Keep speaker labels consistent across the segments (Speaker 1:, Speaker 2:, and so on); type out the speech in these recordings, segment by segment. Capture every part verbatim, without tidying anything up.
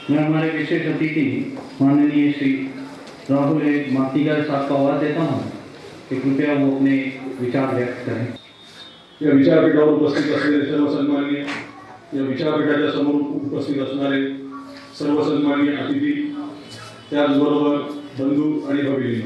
Speaker 1: मैं हमारे विशेष अतिथि माननीय श्री राहुल मातीगर साहब का आवाज देता हूँ कि कृपया वो अपने विचार व्यक्त करें।
Speaker 2: या विचारपीठावर उपस्थित असलेले सर्व सन्माननीय, या विचारपीठाच्या समोर उपस्थित असणारे सर्व सन्माननीय अतिथी, त्याचबरोबर बंधू आणि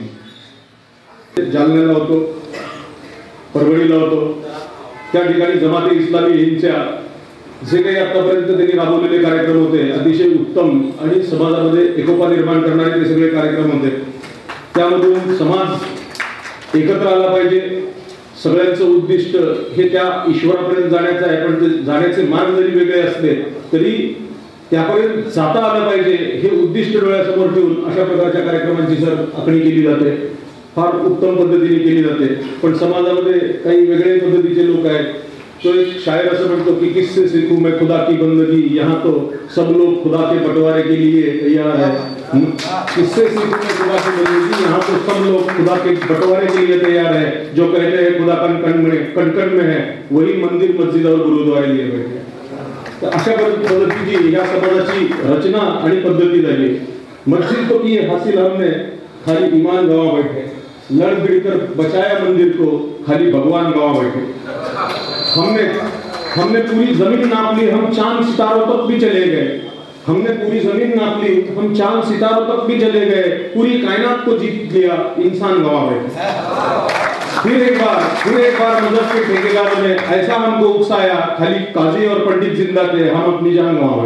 Speaker 2: भगिनी, जालन्याला होतो, परभणीला होतो, त्या ठिकाणी जमाते इस्लामी हिंदच्या जे काही आतापर्यंत त्यांनी राबवलेले कार्यक्रम होते अतिशय उत्तम आणि समाजामध्ये एकोपा निर्माण करणारे ते सगळे कार्यक्रम होते। त्यामधून समाज एकत्र आला पाहिजे, सगळ्यांचं उद्दिष्ट हे त्या ईश्वरापर्यंत जाण्याचं आहे, पण ते जाण्याचे मार्ग जरी वेगळे असले तरी त्यापर्यंत जाता आलं पाहिजे हे उद्दिष्ट डोळ्यासमोर ठेवून अशा प्रकारच्या कार्यक्रमांची सर आखणी केली जाते, फार उत्तम पद्धतीने केली जाते। पण समाजामध्ये काही वेगळे पद्धतीचे लोक आहेत। तो एक शायर असं म्हणतो की किससे सीखूं मैं खुदा की बंदगी, यहाँ तो सब लोग खुदा के बंटवारे के लिए तैयार है। किससे सीखूं मैं खुदा की बंदगी, यहाँ तो सब लोग खुदा के बंटवारे के लिए तैयार है। जो कहते हैं खुदा कण कण में कण कण में है, वही मंदिर मस्जिद और गुरुद्वारे लिए बैठे। तर अशा पद्धतीची या समाजाची रचना आणि पद्धती झाली। मस्जिद तो की हासिल हमने, खाली ईमान गवा बैठे, लड़ भिड़ कर बचाया मंदिर को, खाली भगवान गवा बैठे। हमने हमने पूरी जमीन नाप ली, हम चांद सितारों तक भी चले गए। हमने पूरी जमीन नाप ली, हम चांद सितारों तक भी चले गए, पूरी कायनात को जीत लिया, इंसान गवा बैठे। फिर एक बार फिर एक बार मजहब के ठेकेदारों ने ऐसा हमको उकसाया, खाली काजी और पंडित जिंदा थे, हम अपनी जान गवा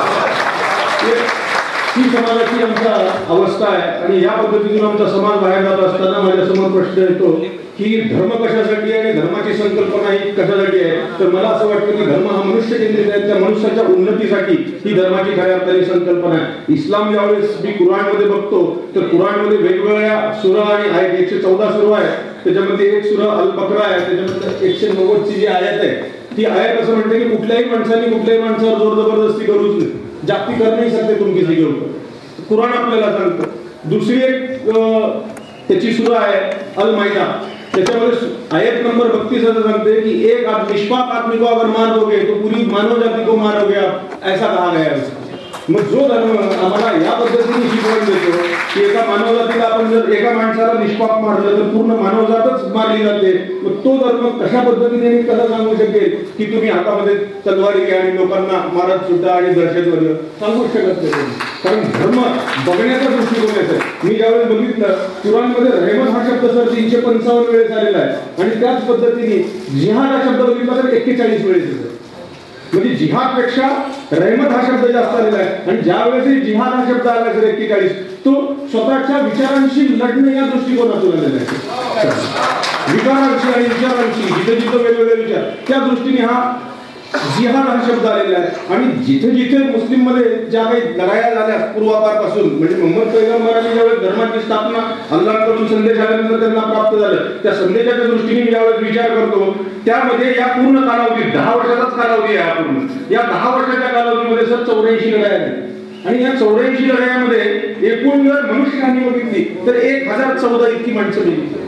Speaker 2: बैठे। ही समाजाची आमचा अवस्था आहे आणि या पद्धतीतून आमचा समाज बाहेर जात असताना माझ्या समोर प्रश्न येतो की धर्म कशासाठी आहे आणि धर्माची संकल्पना ही कशासाठी आहे। तर मला असं वाटतं की धर्म हा मनुष्य केंद्रित आहे, त्या मनुष्याच्या उन्नतीसाठी ही धर्माची खऱ्या अर्थाने संकल्पना आहे। इस्लाम ज्यावेळेस मी कुराणमध्ये बघतो तर कुराणमध्ये वेगवेगळ्या सूरा आणि आयत एकशे चौदा सूरा आहे, त्याच्यामध्ये एक सूरा अल बकरा आहे, त्याच्यामध्ये एकशे नव्वद ची जी आयत आहे ती आयत असं म्हणते की कुठल्याही माणसाने कुठल्याही माणसावर जोर जबरदस्ती करूच नाही, जाती कर नहीं सकते तुम किसी के ऊपर, कुराण आपल्याला सांगतं। दुसरी एक त्याची सूरा आहे अल माइदा, त्याच्यामध्ये आयत नंबर बत्तीस असं सांगते की एक आदमी निष्पाप आदमी को अगर मार दोगे तो पूरी मानव जाति को मारोगे आप, ऐसा कहा गया है। मग जो धर्म आम्हाला या पद्धतीने शिकवण देतो की एका मानव जातीला आपण जर एका माणसाला निष्पाप मारलं तर पूर्ण मानवजातच मारली जाते, मग तो धर्म कशा पद्धतीने कसा सांगू शकेल की तुम्ही हातामध्ये तलवारी घ्या आणि लोकांना मारत सुद्धा आणि दहशतवादी सांगू शकत नाही। कारण धर्म बघण्याचा दृष्टिकोन आहे। मी ज्यावेळेस बघितलं कुराणमध्ये रहमत हा शब्द सर तीनशे पंचावन्न वेळेस आलेला आहे आणि त्याच पद्धतीने जिहाद हा शब्द बघितला तर एक्केचाळीस वेळेस येतो, म्हणजे जिहाद पेक्षा रहमत हा शब्द जास्त आलेला आहे। आणि ज्या वेळेस जिहाद हा शब्द आला तर एक्केचाळीस तो स्वतःच्या विचारांशी लढणं या दृष्टिकोनातून आलेला आहे। विचारांशी आणि विचारांशी जिथे जिथे वेगवेगळे विचार त्या दृष्टीने हा जिहाद हा शब्द आलेला आहे। आणि जिथे जिथे मुस्लिम मध्ये ज्या काही लढाया झाल्या पूर्वापारपासून, म्हणजे मोहम्मद पैगंबरांनी ज्यावेळेस धर्माची स्थापना अल्लाहकडून संदेश आल्यानंतर त्यांना प्राप्त झालं, त्या संदेशाच्या दृष्टीने मी ज्यावेळेस विचार करतो त्यामध्ये या पूर्ण कालावधीत दहा वर्षाचाच कालावधी आहे पूर्ण, या दहा वर्षाच्या कालावधीमध्ये सर चौऱ्याऐंशी लढाया झाल्या आणि या चौऱ्याऐंशी लढायामध्ये एकूण जर मनुष्यहानी बघितली तर एक हजार चौदा इतकी माणसं गेली।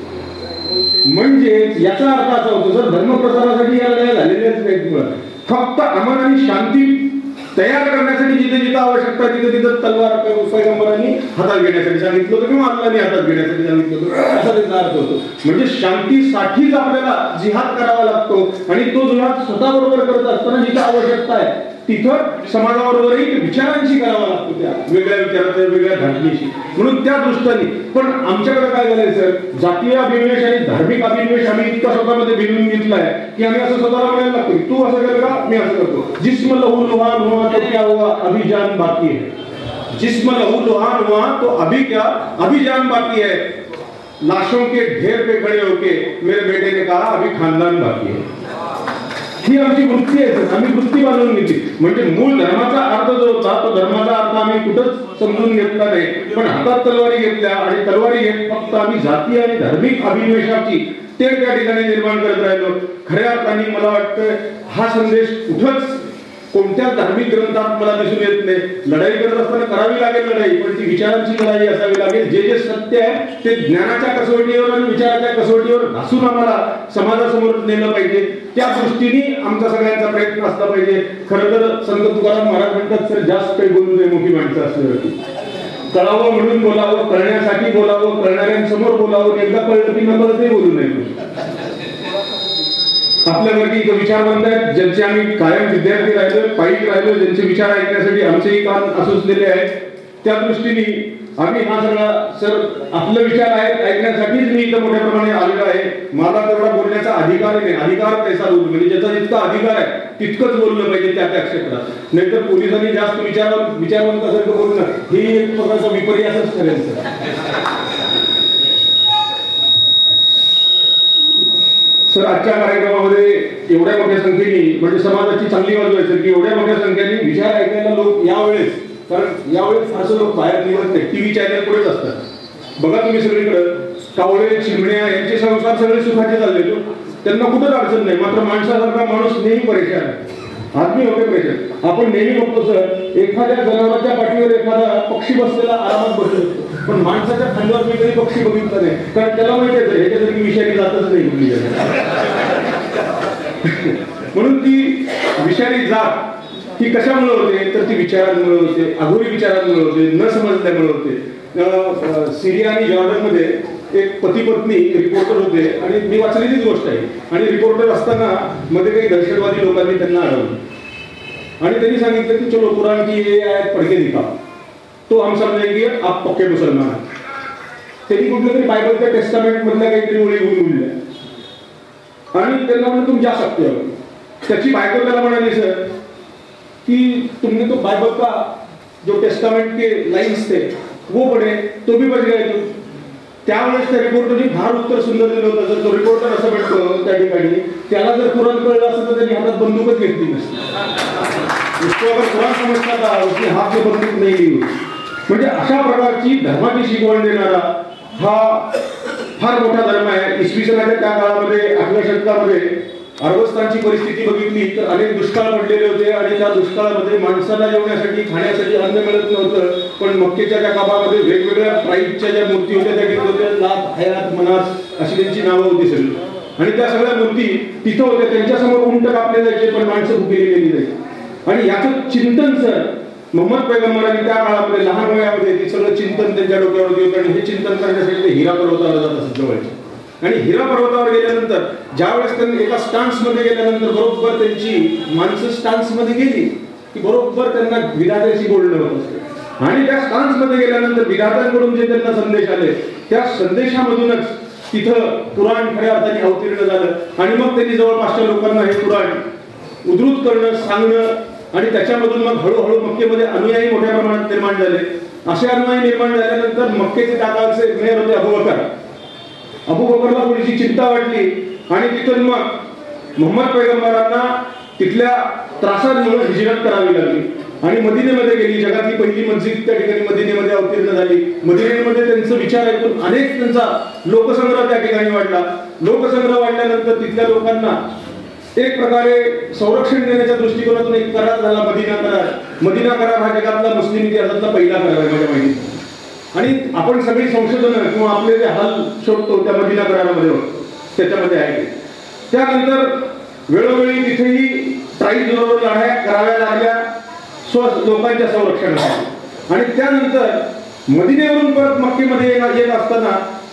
Speaker 2: म्हणजे याचा अर्थ असा होतो सर धर्म प्रसारासाठी या लढाया झालेल्याच नाहीत, फक्त अमन आणि शांती तयार करण्यासाठी जिथे जिथे आवश्यकता तिथे तिथे तलवार पैगंबरांनी हातात घेण्यासाठी सांगितलं होतं किंवा अल्लाहने हातात घेण्यासाठी सांगितलं होतं, असा त्याचा अर्थ होतो। म्हणजे शांतीसाठीच आपल्याला जिहाद करावा लागतो आणि तो जिहाद स्वतःबरोबर करत असताना जिथे आवश्यकता आहे तिथं समाजाबरोबरही विचारांशी करावा लागतो, त्या वेगळ्या विचारांच्या वेगळ्या घटनेशी। म्हणून त्या दृष्टीने पण आमच्याकडे काय झालंय सर, जातीय अभिनिवेश आणि धार्मिक अभिनिवेश आम्ही इतका स्वतःमध्ये भिनून घेतलाय की आम्ही असं स्वतःला म्हणायला लागतो तू असं कर का मी असं करतो। जिस्म लहू लुहान हुआ तो क्या हुआ, अभी जान बाकी है। जिस्म लहू लुहान हुआ तो अभी क्या, अभी जान बाकी है। लाशों के ढेर पे खड़े होके मेरे बेटे ने कहा अभी खानदान बाकी है। ही आमची वृत्ती आहे, आम्ही वृत्ती बांधून घेतली। म्हणजे मूळ धर्माचा अर्थ जो होता तो धर्माचा अर्थ आम्ही कुठंच समजून घेतला नाही, पण हातात तलवारी घेतल्या आणि तलवारी घेत फक्त आम्ही जाती आणि धार्मिक अभिनिवेशाची तेढ त्या ठिकाणी निर्माण करत राहिलो। खऱ्या अर्थाने मला वाटतं हा संदेश कुठंच कोणत्याच धार्मिक ग्रंथात मला दिसून येत नाही. लढाई करत असताना करावी लागेल लढाई, पण ती विचारांची लढाई असावी लागेल. जे जे सत्य आहे ते ज्ञानाच्या कसोटीवर आणि विचाराच्या कसोटीवर घासून आम्हाला समाजासमोर नेलं पाहिजे. त्या दृष्टीने आमचा सगळ्यांचा प्रयत्न असला पाहिजे. खरं तर संत तुकाराम महाराज म्हणतात, सर जास्त काही बोलू नये मोठी माणसं असल्यावरती. कळावं म्हणून बोलावं, कळण्यासाठी बोलावं, कळणाऱ्यांसमोर बोलावं. एकदा कळलं की नंतर ते बोलू नये. आपल्यावरती एक विचारवंत आहेत, ज्यांचे आम्ही कायम विद्यार्थी राहिलो, पायी राहिलो, ज्यांचे विचार ऐकण्यासाठी आमचेही कान असुसलेले आहेत. त्या दृष्टीने आम्ही हा सगळा सर आपले विचार आहेत ऐकण्यासाठीच मी इथं मोठ्या प्रमाणे आलेलो आहे. मला तेवढा बोलण्याचा अधिकार नाही. अधिकार पैसा बोलू, म्हणजे ज्याचा जितका अधिकार आहे तितकंच बोललं पाहिजे त्या त्या क्षेत्रात. नाहीतर पोलिसांनी जास्त विचार विचारवंत असेल बोलणं ही एक प्रकारचा विपर्यासच ठरेल सर. सर आजच्या कार्यक्रमामध्ये एवढ्या मोठ्या संख्येने, म्हणजे समाजाची चांगली बाजू आहे सर की एवढ्या मोठ्या संख्येने विचार ऐकायला लोक यावेळेस, कारण यावेळेस असं लोक बाहेर निघत नाही. टीव्ही चॅनल पुढेच असतात. बघा तुम्ही सगळीकडे कावळे चिमण्या यांचे संसार सगळे सुखाचे चालले, त्यांना कुठंच अडचण नाही. मात्र माणसासारखा माणूस नेहमी परेशान आहे. आदमी होते परेशान. आपण नेहमी बघतो सर एखाद्या जनावराच्या पाठीवर एखादा पक्षी बसलेला आरामात बसू शकतो, पण माणसाच्या खांद्यावर मी कधी पक्षी बघितला नाही. कारण त्याला माहिती आहे ह्याच्यासारखी विषारी जातच नाही कुठली. म्हणून ती विषारी जात ही कशामुळे होते तर ती विचारांमुळे होते, अघोरी विचारांमुळे होते, न समजल्यामुळे होते. सिरिया आणि जॉर्डन मध्ये एक पती पत्नी रिपोर्टर होते आणि मी वाचलेलीच गोष्ट आहे. आणि रिपोर्टर असताना मध्ये काही दहशतवादी लोकांनी त्यांना अडवलं आणि त्यांनी सांगितलं की चलो कुरान की ये आयत पढ़ के दिखा तो हम समजेंगे आप पक्के मुसलमान. त्यांनी कुठलं तरी बायबलच्या टेस्टामेंट मधल्या काहीतरी ओळी घेऊन बोलल्या आणि त्यांना म्हणलं तुम जा सकते हो. त्याची बायको त्याला म्हणाली सर कि तुमने तो बाइबल का जो टेस्टामेंट के लाइन्स थे वो पढ़े तो भी बच गए तुम. त्यावेळेस त्या रिपोर्टरने फार उत्तर सुंदर दिलं होतं. जर तो रिपोर्टर असं भेटतो त्या ठिकाणी त्याला जर कुराण कळलं असतं तर त्यांनी हातात बंदूकच घेतली नसती. उसको अगर कुराण समजता था उसने हात में बंदूक नाही ली. म्हणजे अशा प्रकारची धर्माची शिकवण देणारा हा फार मोठा धर्म आहे. इसवी सनाच्या त्या काळामध्ये आठव्या शतकामध्ये अरबस्तानची परिस्थिती बघितली तर अनेक दुष्काळ पडलेले होते आणि त्या दुष्काळामध्ये माणसाला जेवण्यासाठी खाण्यासाठी अन्न मिळत नव्हतं. पण मक्केच्या त्या काबामध्ये वेगवेगळ्या प्राईजच्या ज्या मूर्ती होत्या त्या घेतल्या होत्या. लात, हयात, मनास अशी त्यांची नावं होती सगळी. आणि त्या सगळ्या मूर्ती तिथं होत्या. त्यांच्यासमोर उंट कापले जायचे पण माणसं भुकेली गेली जायची. आणि याचं चिंतन सर मोहम्मद पैगंबरांनी त्या काळामध्ये लहान वयामध्ये ते सगळं चिंतन त्यांच्या डोक्यावरती होतं. आणि हे चिंतन करण्यासाठी ते हिरा पर्वतावर जात असत जवळचे. आणि हिरा पर्वतावर गेल्यानंतर ज्यावेळेस त्यांनी एका स्टान्स मध्ये गेल्यानंतर बरोबर त्यांची माणसं स्टान्स मध्ये गेली की बरोबर त्यांना विधात्याशी बोलणं होत असते. आणि त्या स्टान्स मध्ये गेल्यानंतर विधात्यांकडून जे त्यांना संदेश आले त्या संदेशामधूनच तिथं कुराण खऱ्या अर्थाने अवतीर्ण झालं. आणि मग त्यांनी जवळपासच्या लोकांना हे कुराण उद्धृत करणं, सांगणं आणि त्याच्यामधून मग हळूहळू मक्केमध्ये अनुयायी मोठ्या प्रमाणात निर्माण झाले. असे अनुयायी निर्माण झाल्यानंतर मक्केचे त्याकाळचे मेयर होते अबू बकर. अबू बकरला थोडीशी चिंता वाटली आणि तिथून मग मोहम्मद पैगंबरांना तिथल्या त्रासांमुळे हिजरत करावी लागली आणि मदिनेमध्ये गेली. जगातली पहिली मस्जिद त्या ठिकाणी मदिनेमध्ये अवतीर्ण झाली. मदिनेमध्ये त्यांचे विचार ऐकून अनेक त्यांचा लोकसंग्रह त्या ठिकाणी वाढला. लोकसंग्रह वाढल्यानंतर तिथल्या लोकांना एक प्रकारे संरक्षण देण्याच्या दृष्टिकोनातून एक करार झाला, मदिना करार. मदिना करार हा जगातला मुस्लिम इतिहासातला पहिला करार आहे माझ्या माहितीत. आणि आपण सगळी संशोधनं किंवा आपले जे हाल शोधतो त्या मदिना करारामध्ये त्याच्यामध्ये आहे. त्यानंतर वेळोवेळी तिथेही ट्राईब बरोबर लढाया कराव्या लागल्या स्व लोकांच्या संरक्षणासाठी. आणि त्यानंतर मदिनेवरून परत मक्केमध्ये येत असताना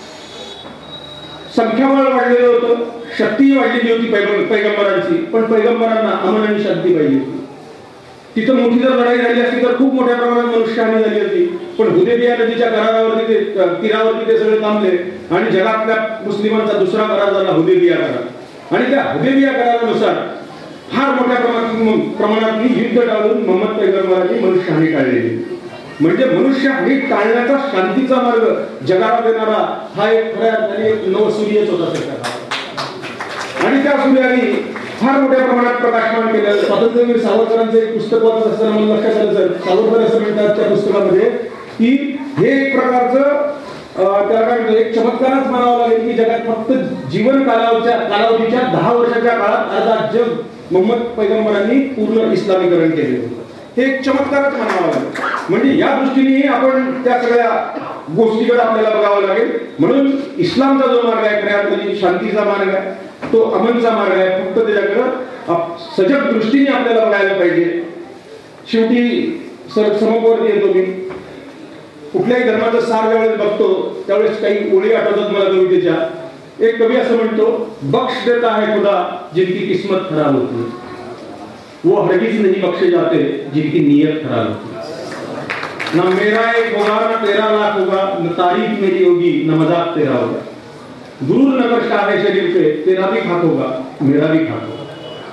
Speaker 2: संख्याबळ वाढलेलं होतं, शक्ती वाढलेली होती पैगंबरांची. पण पैगंबरांना अमन आणि शांती पाहिजे होती. तिथं मोठी जर लढाई झाली असती तर खूप मोठ्या प्रमाणात मनुष्यहानी झाली होती. पण हुदैबिया नदीच्या करारावरती ते तीरावरती ते सगळे थांबले आणि जगातल्या मुस्लिमांचा दुसरा करार झाला हुदैबिया करार. आणि त्या हुदैबिया करारानुसार फार मोठ्या प्रमाणात प्रमाणात युद्ध टाळून मोहम्मद पैगंबरांनी मनुष्यहानी टाळलेली. म्हणजे मनुष्यहानी टाळण्याचा शांतीचा मार्ग जगाला देणारा हा एक खऱ्या अर्थाने नवसूर्यच होता त्याच्या. आणि त्या सूर्याने फार मोठ्या प्रमाणात प्रकाशमान केलं. स्वातंत्र्यवीर सावरकरांचं एक पुस्तक वाचत असताना मला लक्षात आलं सर, सावरकर असं म्हणतात त्या पुस्तकामध्ये की हे एक प्रकारचं त्याला काय म्हणतो एक चमत्कारच म्हणावं लागेल की जगात फक्त जीवन कालावधीच्या कालावधीच्या दहा वर्षाच्या काळात अर्धा जग
Speaker 3: मोहम्मद पैगंबरांनी पूर्ण इस्लामीकरण केले होते. हे एक चमत्कारच म्हणावं लागेल. म्हणजे या दृष्टीने आपण त्या सगळ्या गोष्टीकडे आपल्याला बघावं लागेल. म्हणून इस्लामचा जो मार्ग आहे खऱ्या अर्थाने शांतीचा मार्ग आहे, तो अमनचा मार्ग आहे. फक्त त्याच्याकडं सजग दृष्टीने आपल्याला बघायला पाहिजे. शेवटी सर समोरवरती येतो मी. कुठल्याही धर्माचं सार ज्यावेळेस बघतो त्यावेळेस काही ओळी आठवतात मला कवितेच्या. एक कवी असं म्हणतो, बख्श देता है खुदा जिनकी किस्मत खराब होती, वो हरगिज नहीं बख्शे जाते जिनकी नीयत खराब होती. ना मेरा एक होगा ना तेरा लाख होगा, न तारीफ मेरी होगी न मजाक तेरा होगा. गुरूर न कर शाह शरीर पे, तेरा भी खाक होगा मेरा भी खाक होगा.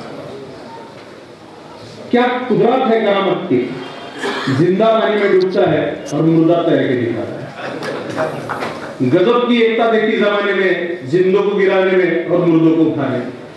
Speaker 3: क्या कुदरत है करामत की, जिंदा पानी में डूबता है और मुर्दा तैर के दिखाता है. गजब की एकता देखी जमाने में, जिंदों को गिराने में और मुर्दों को उठाने.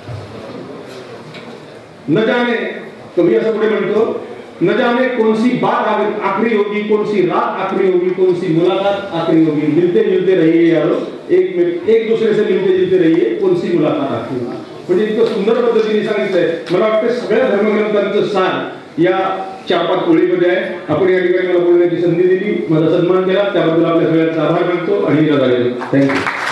Speaker 3: न जाने कभी ऐसा पुढे म्हणतो, न जाने कौन सी बात आखिरी होगी, कौन सी रात आखिरी होगी, कौन सी मुलाकात आखिरी होगी. मिलते जुलते रहिए यारो, एक एक दूसरे से मिलते जुलते रहिए, कौन सी मुलाकात आखिरी होगी. म्हणजे इतकं सुंदर पद्धतीने सांगितलंय. मला वाटतं सगळ्या धर्मग्रंथांचं सार या चार पाच ओळीमध्ये आहे. आपण या ठिकाणी मला बोलण्याची संधी दिली, माझा सन्मान केला, त्याबद्दल आपल्या सगळ्यांचा आभार मानतो आणि रजा देतो. थँक्यू.